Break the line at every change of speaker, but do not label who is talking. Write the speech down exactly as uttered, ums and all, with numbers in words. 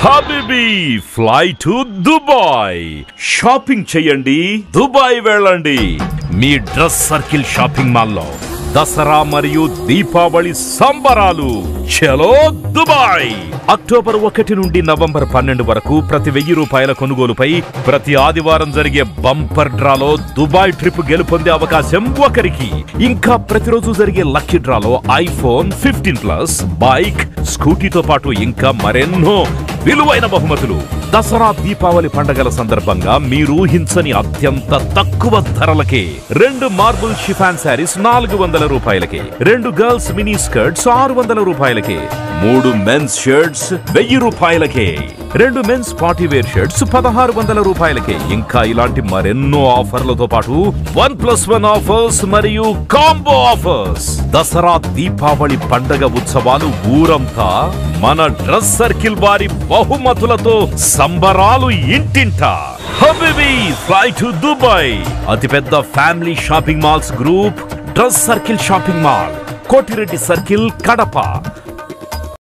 habibi fly to Dubai shopping చేయండి Dubai వెళ్ళండి మీ డ్రెస్ సర్కిల్ షాపింగ్ మాల్ లో దసరా మరియు దీపావళి సంబరాలు చలో దుబాయ్ అక్టోబర్ ఒకటి నుండి నవంబర్ పన్నెండు వరకు ప్రతి వెయ్యి రూపాయల కొనుగోలుపై ప్రతి ఆదివారం జరిగే బంపర్ డ్రాలో దుబాయ్ ట్రిప్ గెలుపొందే అవకాశం ఒకరికి ఇంకా ప్రతిరోజు జరిగే లక్కీ డ్రాలో ఐఫోన్ ఫిఫ్టీన్ ప్లస్ బైక్ స్కూటీతో పాటు ఇంకా మరెన్నో విలువైన బహుమతులు దసరా దీపావళి పండుగల సందర్భంగా మీరు ఊహించని అత్యంత తక్కువ ధరలకే రెండు మార్బుల్ షిఫాన్ శారీస్ నాలుగు వందల రూపాయలకే రెండు గర్ల్స్ మినీ స్కర్ట్స్ ఆరు వందల రూపాయలకే మూడు మెన్స్ షర్ట్స్ వెయ్యి రూపాయలకే రెండు మెన్స్ పార్టీ వేర్ షర్ట్స్ పదహారు వందల రూపాయలకే ఇంకా ఇలాంటి మరెన్నో ఆఫర్లతో పాటు వన్ ప్లస్ వన్ ఆఫర్స్ మరియు కాంబో ఆఫర్స్ దసరా దీపావళి పండగ ఉత్సవాలు ఊరంతా మన డ్రెస్ సర్కిల్ వారి బహుమతులతో సంబరాలు ఇంటింటా హబీబీ ఫ్లై టు దుబాయ్ అతిపెద్ద family shopping malls group dress circle shopping mall Kotireddy circle Kadapa